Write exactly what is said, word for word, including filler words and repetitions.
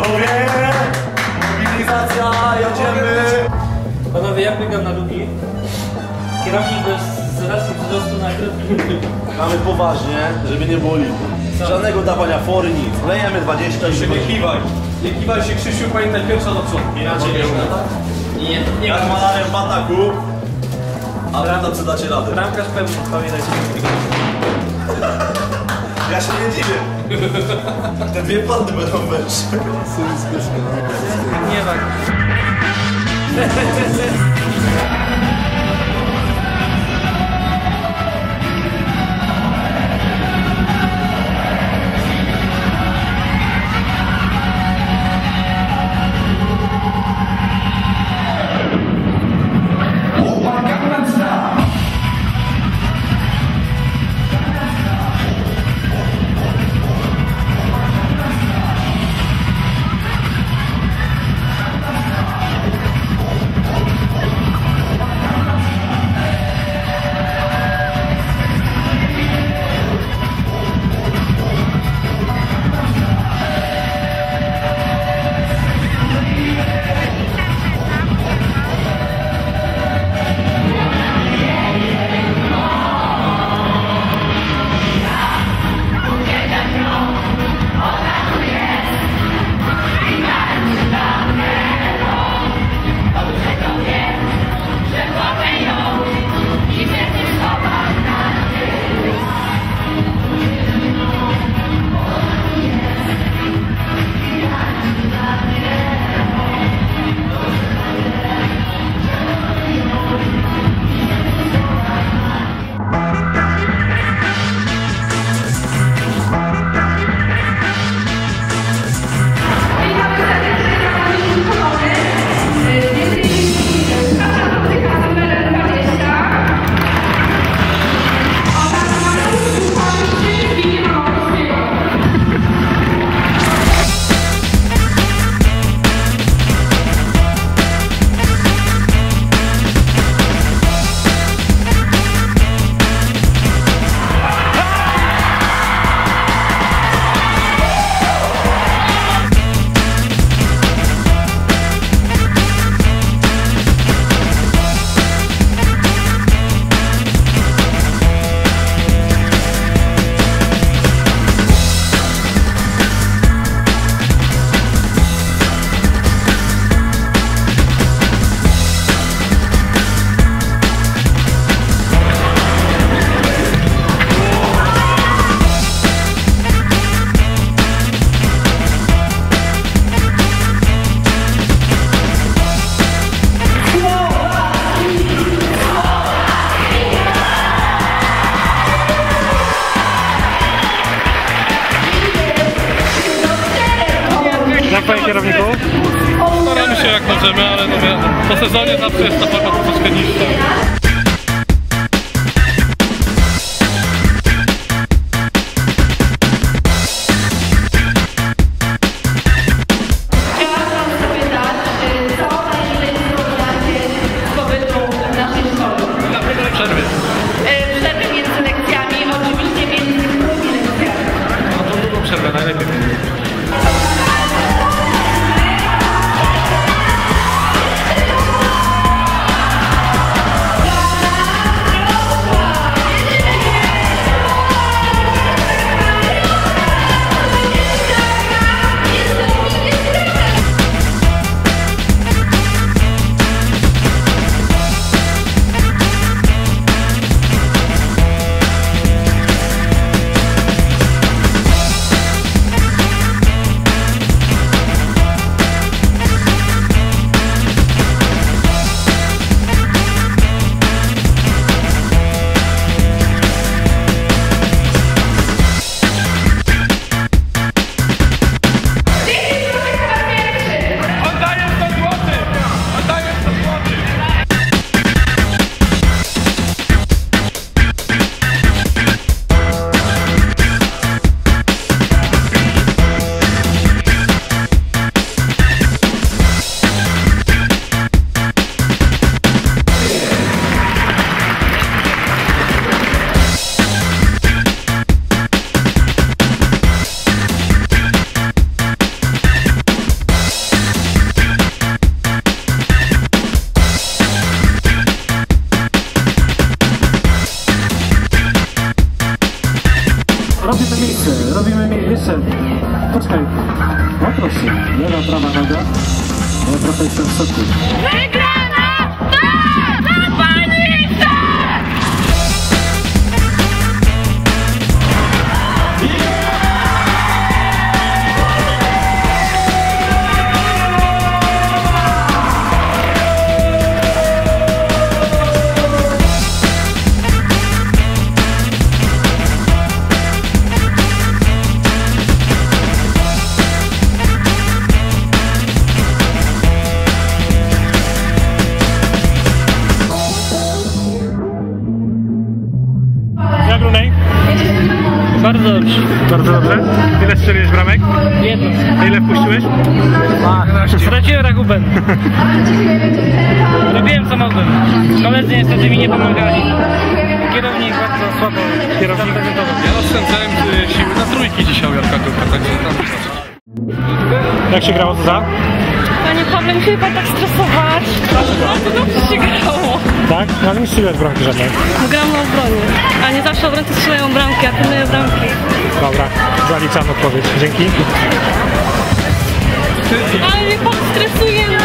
Panowie! Mobilizacja, jedziemy! Panowie, jak biegam na długi? Kierownik bez z racji wzrostu nagrody. Mamy poważnie, żeby nie było liku. Żadnego dawania fory, nic. Lejemy dwadzieścia i się Nie kiwaj. Nie kiwaj się, Krzysiu, pamiętaj pierwsza do przodu. Inaczej nie Nie, nie, nie. Jak malarem w ataku, a prawda co dacie radę. Bramkarz pewnie, pamiętajcie. Ja się nie dziwię. Te dwie pandy będą mecz. Nie tak. Jak panie kierowniku? Staramy się jak możemy, ale no, po sezonie zawsze jest ta forma troszeczkę niższa. Przerwę najlepiej. miejsce. Robimy mi jeszcze. Poczekaj. O proszę. Lewa, prawa noga. Ja trochę jestem w soku. Wygrana! Tak! Zapanica! Jak Brunej? Bardzo dobrze. Bardzo dobrze. Ile strzeliłeś bramek? Jedno. Ile wpuściłeś? Straciłem rachubę. Robiłem co mogłem. Koledzy niestety mi nie pomagali. Kierownik bardzo słabo Kierownik? zaprezentował. Ja oszczędzałem y, siły na trójki dzisiaj u Jarka Kołka, także tam... Jak się grało, Zuza? Panie Pawle, musi pan tak stresować. No dobrze się grało. Tak? No ale nie strzeliłeś bramki żadnej. Gram na obronie. A nie zawsze obrońcy strzelają bramki, a pilnuję bramki. Dobra, zaliczam odpowiedź. Dzięki. Ale mnie pan stresuje,